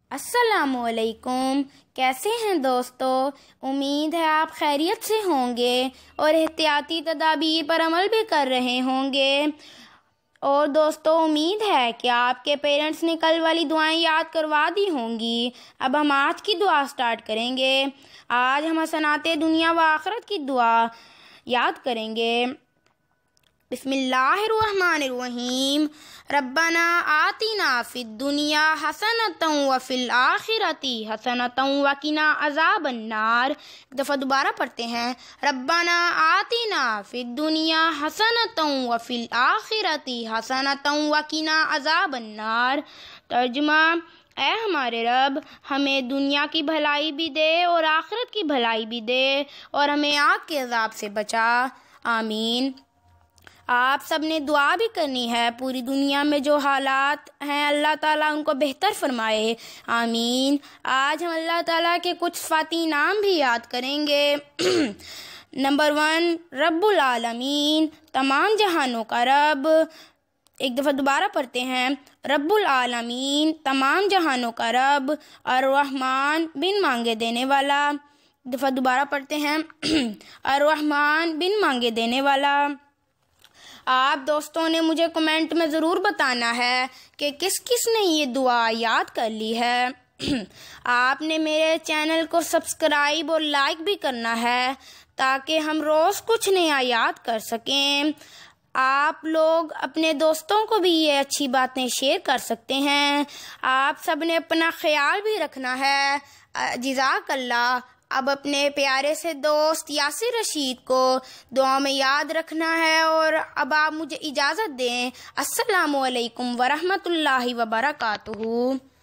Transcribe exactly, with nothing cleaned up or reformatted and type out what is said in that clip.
السلام علیکم، کیسے ہیں دوستو؟ امید ہے آپ خیریت سے ہوں گے اور احتیاطی تدابیر پر عمل بھی کر رہے ہوں گے۔ اور دوستو امید ہے کہ آپ کے پیرنٹس نے کل والی دعائیں یاد کروا دی ہوں گی۔ اب ہم آج کی دعا سٹارٹ کریں گے۔ آج ہم حسنات دنیا و آخرت کی دعا یاد کریں گے۔ بسم اللہ الرحمن الرحیم۔ ربنا آتنا فی الدنیا حسنۃ وفی الآخرۃ حسنۃ وقنا عذاب النار۔ ایک دفعہ دوبارہ پڑھتے ہیں۔ ربنا آتنا فی الدنیا حسنۃ وفی الآخرۃ حسنۃ وقنا عذاب النار۔ ترجمہ: اے ہمارے رب، ہمیں دنیا کی بھلائی بھی دے اور آخرت کی بھلائی بھی دے اور ہمیں آگ کے عذاب سے بچا۔ آمین۔ آپ سب نے دعا بھی کرنی ہے، پوری دنیا میں جو حالات ہیں اللہ تعالیٰ ان کو بہتر فرمائے۔ آمین۔ آج ہم اللہ تعالیٰ کے کچھ صفاتی نام بھی یاد کریں گے۔ نمبر ون، رب العالمین، تمام جہانوں کا رب۔ ایک دفعہ دوبارہ پڑھتے ہیں۔ رب العالمین، تمام جہانوں کا رب۔ الرحمن، بن مانگے دینے والا۔ ایک دفعہ دوبارہ پڑھتے ہیں۔ الرحمن، بن مانگے دینے والا۔ آپ دوستوں نے مجھے کمنٹ میں ضرور بتانا ہے کہ کس کس نے یہ دعا یاد کر لی ہے۔ آپ نے میرے چینل کو سبسکرائب اور لائک بھی کرنا ہے تاکہ ہم روز کچھ نیا یاد کر سکیں۔ آپ لوگ اپنے دوستوں کو بھی یہ اچھی باتیں شیئر کر سکتے ہیں۔ آپ سب نے اپنا خیال بھی رکھنا ہے۔ جزاک اللہ۔ اب اپنے پیارے سے دوست یاسر رشید کو دعا میں یاد رکھنا ہے اور اب آپ مجھے اجازت دیں۔ السلام علیکم ورحمۃ اللہ وبرکاتہ۔